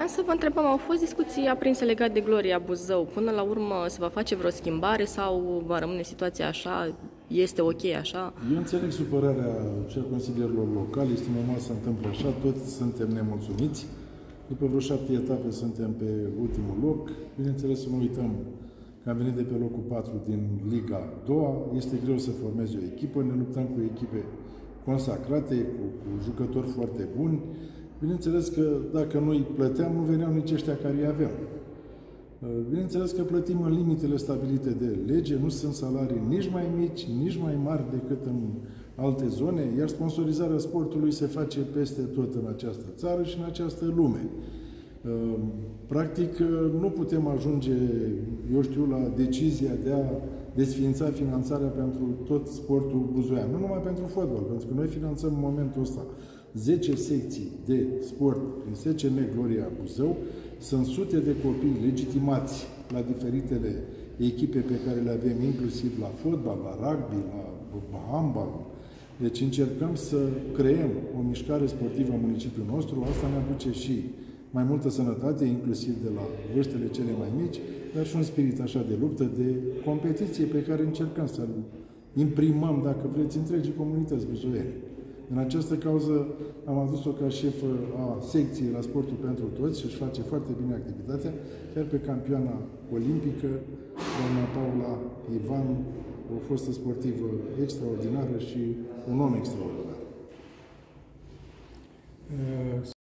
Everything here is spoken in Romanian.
să vă întrebăm, au fost discuții aprinse legate de Gloria Buzău. Până la urmă se va face vreo schimbare sau va rămâne situația așa? Este ok așa? Eu înțeleg supărarea consilierilor locali, este normal să se întâmple așa, toți suntem nemulțumiți. După vreo 7 etape suntem pe ultimul loc. Bineînțeles, să nu uităm că am venit de pe locul 4 din Liga 2. Este greu să formezi o echipă, ne luptăm cu echipe consacrate, cu jucători foarte buni. Bineînțeles că dacă nu îi plăteam, nu veneau nici ăștia care îi aveam. Bineînțeles că plătim în limitele stabilite de lege, nu sunt salarii nici mai mici, nici mai mari decât în alte zone, iar sponsorizarea sportului se face peste tot în această țară și în această lume. Practic, nu putem ajunge, eu știu, la decizia de a desființa finanțarea pentru tot sportul buzoian. Nu numai pentru fotbal, pentru că noi finanțăm în momentul ăsta 10 secții de sport prin SCM Gloria Buzău. Sunt sute de copii legitimați la diferitele echipe pe care le avem, inclusiv la fotbal, la rugby, la handbal. Deci încercăm să creăm o mișcare sportivă în municipiul nostru. Asta ne aduce și mai multă sănătate, inclusiv de la vârstele cele mai mici, dar și un spirit așa de luptă, de competiție pe care încercăm să-l imprimăm, dacă vreți, întregii comunități buzoiene. În această cauză am adus-o ca șefă a secției la Sportul pentru Toți și își face foarte bine activitatea, chiar pe campioana olimpică, doamna Paula Ivan, o fostă sportivă extraordinară și un om extraordinar.